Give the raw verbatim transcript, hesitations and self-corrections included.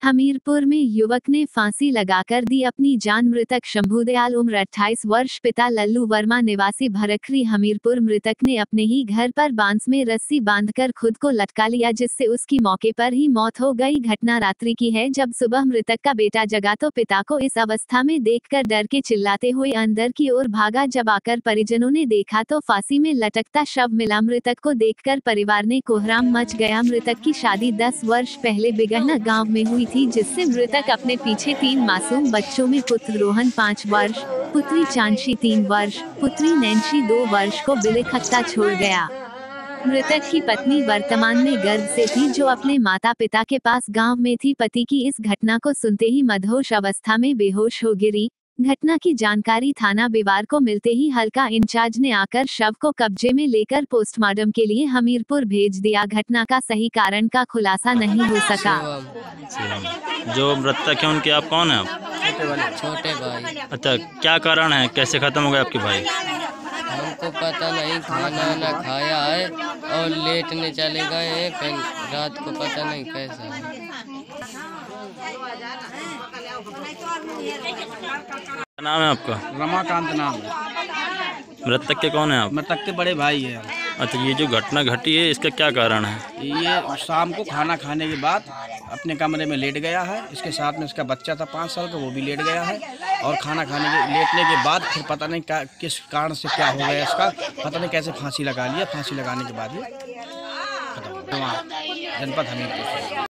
हमीरपुर में युवक ने फांसी लगाकर दी अपनी जान। मृतक शंभुदयाल उम्र अट्ठाईस वर्ष, पिता लल्लू वर्मा निवासी भरखरी हमीरपुर। मृतक ने अपने ही घर पर बांस में रस्सी बांधकर खुद को लटका लिया, जिससे उसकी मौके पर ही मौत हो गई। घटना रात्रि की है, जब सुबह मृतक का बेटा जगा तो पिता को इस अवस्था में देखकर डर के चिल्लाते हुए अंदर की ओर भागा। जब आकर परिजनों ने देखा तो फांसी में लटकता शव मिला। मृतक को देखकर परिवार ने कोहराम मच गया। मृतक की शादी दस वर्ष पहले बिगहना गांव में हुई थी, जिससे मृतक अपने पीछे तीन मासूम बच्चों में पुत्र रोहन पाँच वर्ष, पुत्री चांशी तीन वर्ष, पुत्री नैन्सी दो वर्ष को बिलखता छोड़ गया। मृतक की पत्नी वर्तमान में गर्भ से थी, जो अपने माता पिता के पास गांव में थी। पति की इस घटना को सुनते ही मदहोश अवस्था में बेहोश हो गिरी। घटना की जानकारी थाना बिवार को मिलते ही हल्का इंचार्ज ने आकर शव को कब्जे में लेकर पोस्टमार्टम के लिए हमीरपुर भेज दिया। घटना का सही कारण का खुलासा नहीं हो सका। जो मृतक है उनके आप कौन है? आप छोटे वाले छोटे भाई। अच्छा, क्या कारण है, कैसे खत्म हो गए आपके भाई? हमको पता नहीं, खाना ना खाया है और लेटने चले गए हैं, फिर रात को पता नहीं कैसा है। क्या नाम है आपका? रमाकांत नाम है। मृतक के कौन है आप? मृतक के बड़े भाई है। अच्छा, ये जो घटना घटी है इसका क्या कारण है? ये शाम को खाना खाने के बाद अपने कमरे में लेट गया है। इसके साथ में इसका बच्चा था पाँच साल का, वो भी लेट गया है। और खाना खाने के लेटने के बाद फिर पता नहीं क्या किस कारण से क्या हो गया इसका, पता नहीं कैसे फांसी लगा लिया। फांसी लगाने के बाद ये खत्म हो गया। जनपद हमीरपुर।